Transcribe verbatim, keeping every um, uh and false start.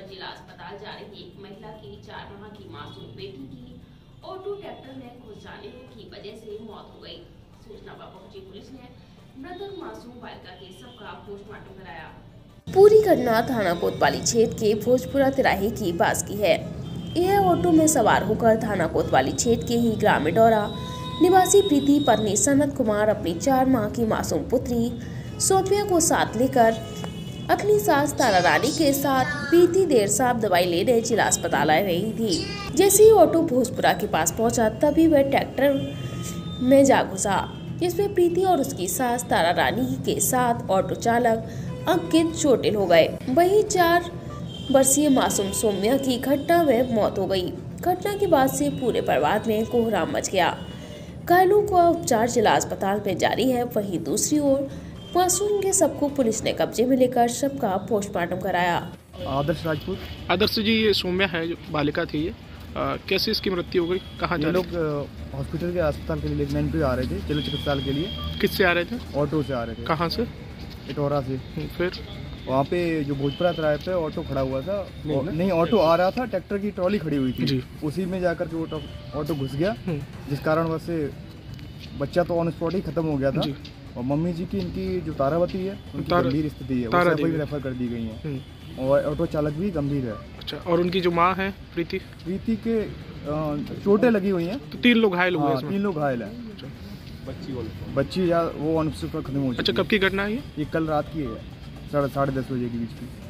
जिला अस्पताल जा रही एक महिला की चार माह की मासूम बेटी की ऑटो ट्रैक्टर में घुस जाने की वजह से मौत हो गई। सूचना पर पहुंची पुलिस ने मृतक मासूम बालिका के शव का पोस्टमार्टम कराया। पूरी घटना थाना कोतवाली क्षेत्र के भोजपुरा तिराहे की पास की है। यह ऑटो में सवार होकर थाना कोतवाली क्षेत्र के ही ग्राम डोरा निवासी प्रीति पत्नी सनत कुमार अपनी चार माह की मासूम पुत्री सोफिया को साथ लेकर अपनी सास तारा रानी के साथ बीती देर शाम दवाई लेने जिला अस्पताल आ रही थी। जैसे ही ऑटो भोजपुरा के पास पहुंचा तभी वह ट्रैक्टर में जा घुसा, जिसमें प्रीति और उसकी सास तारा रानी के साथ ऑटो चालक अंकित चोटिल हो गए। वहीं चार वर्षीय मासूम सौम्या की घटना में मौत हो गई। घटना के बाद से पूरे परिवार में कोहराम मच गया। घायलों का उपचार जिला अस्पताल में जारी है। वहीं दूसरी ओर मासूम के शव को पुलिस ने कब्जे में लेकर शव का पोस्टमार्टम कराया। आदर्श राजपूत। आदर्श जी, ये सौम्या है जो बालिका थी, ये आ, कैसे इसकी मृत्यु हो गई? कहाँ जा लोग हॉस्पिटल के अस्पताल के लिए लेकमैन पे आ रहे थे, चलो चिकित्सालय के लिए। किससे आ रहे थे? ऑटो से आ रहे थे। कहाँ से? इटौरा से। फिर वहाँ पे जो भोजपुरा तिराहे पे ऑटो खड़ा हुआ था, नहीं, नहीं ऑटो आ रहा था, ट्रैक्टर की ट्रॉली खड़ी हुई थी, उसी में जाकर के ऑटो ऑटो घुस गया, जिस कारण वह से बच्चा तो ऑन स्पॉट ही खत्म हो गया था। और मम्मी जी की इनकी जो तारावती है उनकी गंभीर स्थिति है, वो सब भी रेफर कर दी गई है और ऑटो चालक भी गंभीर है। अच्छा, और उनकी जो माँ है प्रीति प्रीति के चोटें लगी हुई हैं, तो तीन लोग घायल हुए हैं। तीन लोग घायल हैं। बच्ची बच्ची या वो ऑन स्पॉट खत्म हो चुकी है। अच्छा, कब की घटना है ये? ये कल रात की है, साढ़े साढ़े दस बजे के बीच की।